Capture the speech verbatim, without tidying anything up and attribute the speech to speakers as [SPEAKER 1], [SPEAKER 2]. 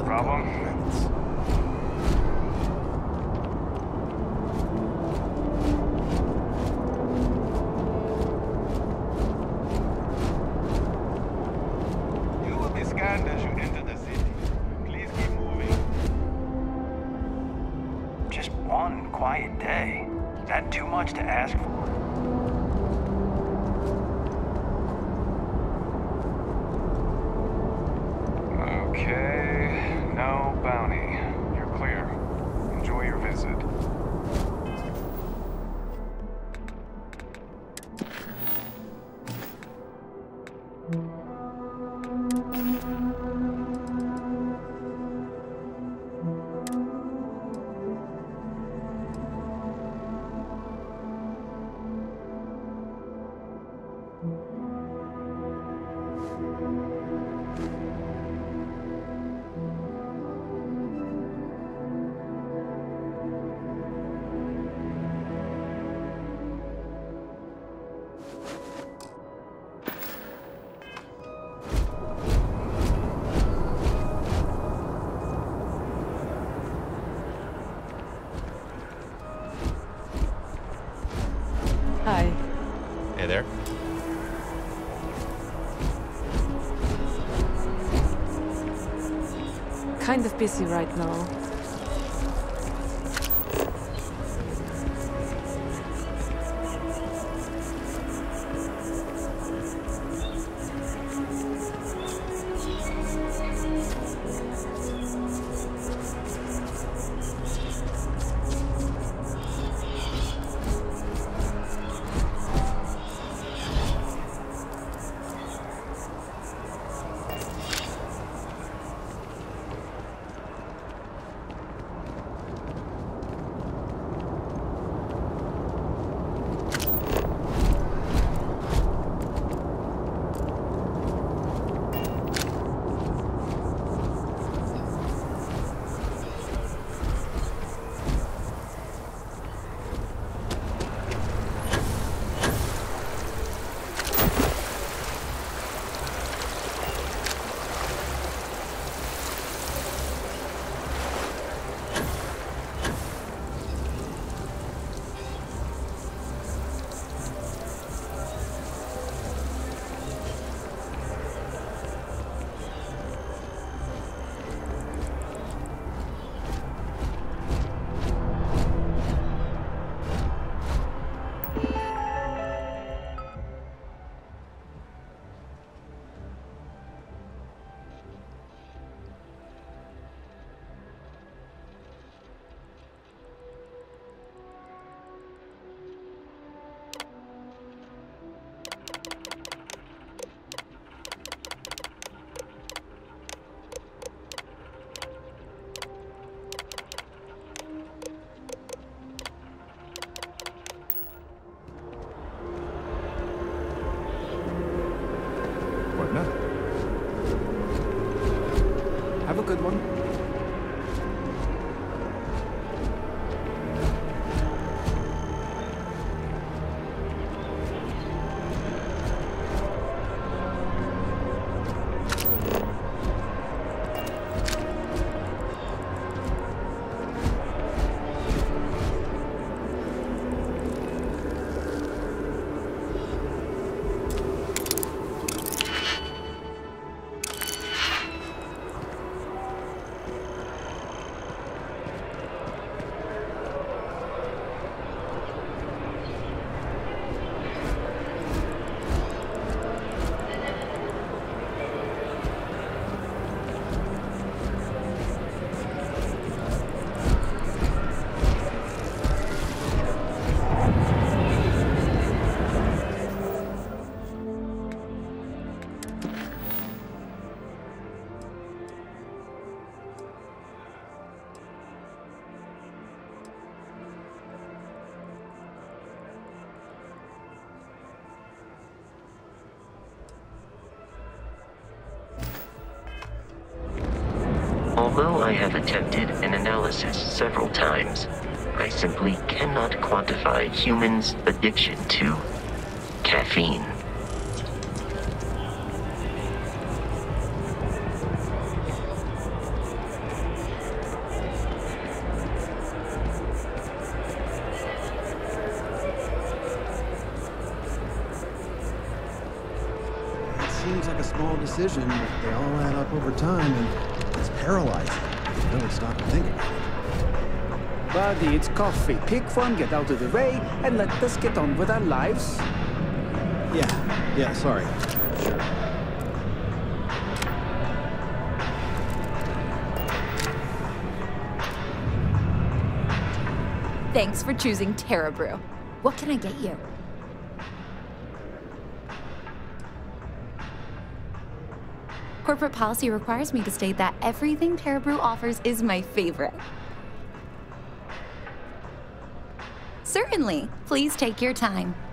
[SPEAKER 1] Problem? You will be scanned as you enter the city. Please keep moving. Just one quiet day. Is that too much to ask for? Okay, no bounty. You're clear. Enjoy your visit.
[SPEAKER 2] Hi.
[SPEAKER 3] Hey there.
[SPEAKER 2] Kind of busy right now.
[SPEAKER 4] Have a good one.
[SPEAKER 5] Although I have attempted an analysis several times, I simply cannot quantify humans' addiction to caffeine.
[SPEAKER 3] small decision, but they all add up over time, and it's paralyzing. You really stop and think about it.
[SPEAKER 4] Buddy, it's coffee. Pick one, get out of the way, and let us get on with our lives.
[SPEAKER 3] Yeah, yeah, sorry. Sure.
[SPEAKER 6] Thanks for choosing Terra Brew. What can I get you? Corporate policy requires me to state that everything Terra Brew offers is my favorite. Certainly. Please take your time.